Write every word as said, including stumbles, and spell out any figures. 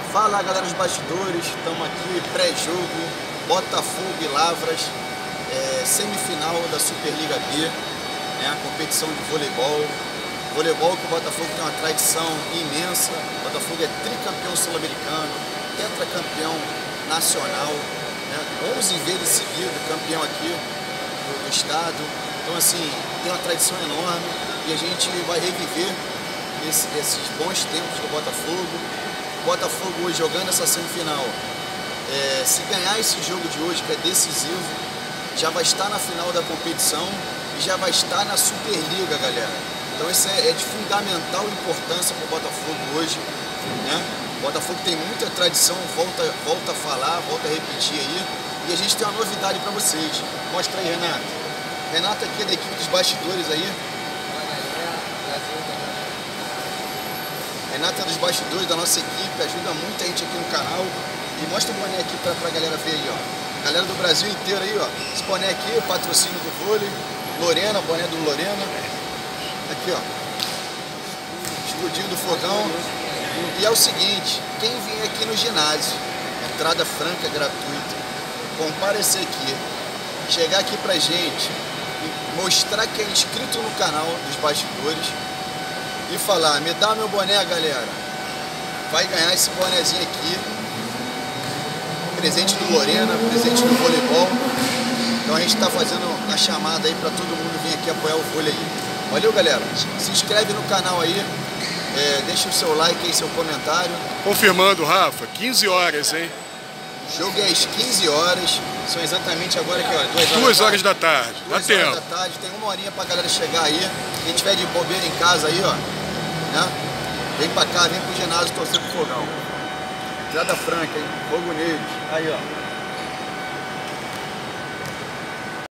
Fala galera dos bastidores, estamos aqui pré-jogo, Botafogo e Lavras, é, semifinal da Superliga B, né, a competição de voleibol. Voleibol que o Botafogo tem uma tradição imensa, o Botafogo é tricampeão sul-americano, tetracampeão nacional, né, onze vezes seguido campeão aqui do, do estado. Então assim, tem uma tradição enorme e a gente vai reviver esse, esses bons tempos do Botafogo. Botafogo hoje jogando essa semifinal, é, se ganhar esse jogo de hoje, que é decisivo, já vai estar na final da competição e já vai estar na Superliga, galera. Então isso é, é de fundamental importância para o Botafogo hoje, né? O Botafogo tem muita tradição, volta, volta a falar, volta a repetir aí, e a gente tem uma novidade para vocês. Mostra aí, Renato. Renato aqui é da equipe dos bastidores aí. Renata dos bastidores da nossa equipe, ajuda muita gente aqui no canal. E mostra o boné aqui pra, pra galera ver aí, ó. Galera do Brasil inteiro aí, ó. Esse boné aqui, o patrocínio do vôlei. Lorena, boné do Lorena. Aqui, ó. Escudinho do fogão. E é o seguinte, quem vier aqui no ginásio, entrada franca, gratuita, comparecer aqui, chegar aqui pra gente, mostrar que é inscrito no canal dos bastidores, e falar, me dá meu boné, galera, vai ganhar esse bonézinho aqui, presente do Lorena, presente do voleibol. Então a gente está fazendo a chamada aí para todo mundo vir aqui apoiar o vôlei aí. Valeu, galera, se inscreve no canal aí, é, deixa o seu like aí, seu comentário. Confirmando, Rafa, quinze horas, hein? O jogo é às quinze horas, são exatamente agora que, ó, duas horas, duas horas da tarde, dá tempo. duas horas da tarde, tem uma horinha pra galera chegar aí. Quem tiver de bobeira em casa aí, ó, né? Vem pra cá, vem pro ginásio torcer pro fogão. Entrada franca, hein? Fogo neles. Aí, ó.